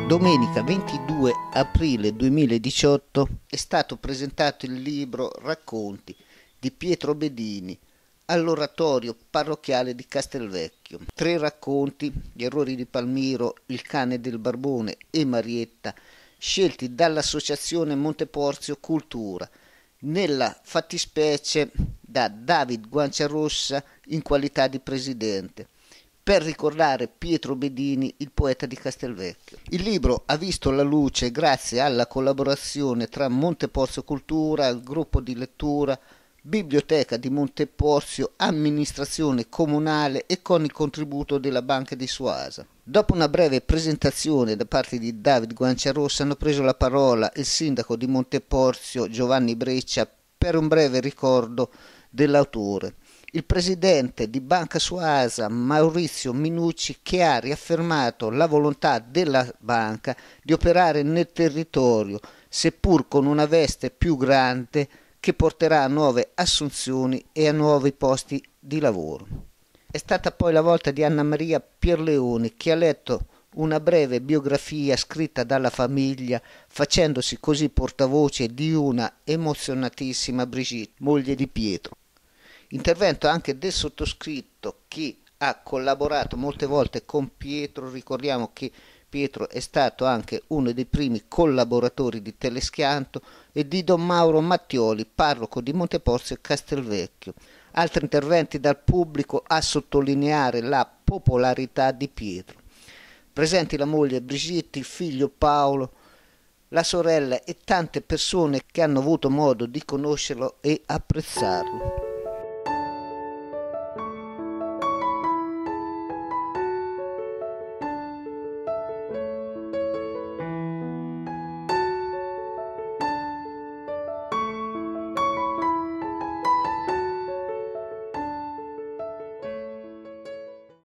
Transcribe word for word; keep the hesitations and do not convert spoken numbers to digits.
Domenica ventidue aprile duemiladiciotto è stato presentato il libro Racconti di Pietro Bedini all'oratorio parrocchiale di Castelvecchio. Tre racconti, Gli errori di Palmiro, Il cane del Barbone e Marietta, scelti dall'associazione Monteporzio Cultura, nella fattispecie da David Guanciarossa in qualità di presidente, per ricordare Pietro Bedini, il poeta di Castelvecchio. Il libro ha visto la luce grazie alla collaborazione tra Monteporzio Cultura, il gruppo di lettura, Biblioteca di Monteporzio, amministrazione comunale e con il contributo della Banca di Suasa. Dopo una breve presentazione da parte di David Guanciarossa hanno preso la parola il sindaco di Monteporzio Giovanni Breccia per un breve ricordo dell'autore, il presidente di Banca Suasa Maurizio Minucci, che ha riaffermato la volontà della banca di operare nel territorio, seppur con una veste più grande che porterà a nuove assunzioni e a nuovi posti di lavoro. È stata poi la volta di Anna Maria Pierleoni, che ha letto una breve biografia scritta dalla famiglia, facendosi così portavoce di una emozionatissima Brigitte, moglie di Pietro. Intervento anche del sottoscritto, che ha collaborato molte volte con Pietro. Ricordiamo che Pietro è stato anche uno dei primi collaboratori di Teleschianto, e di Don Mauro Mattioli, parroco di Monteporzio e Castelvecchio. Altri interventi dal pubblico a sottolineare la popolarità di Pietro. Presenti la moglie Brigitte, il figlio Paolo, la sorella e tante persone che hanno avuto modo di conoscerlo e apprezzarlo.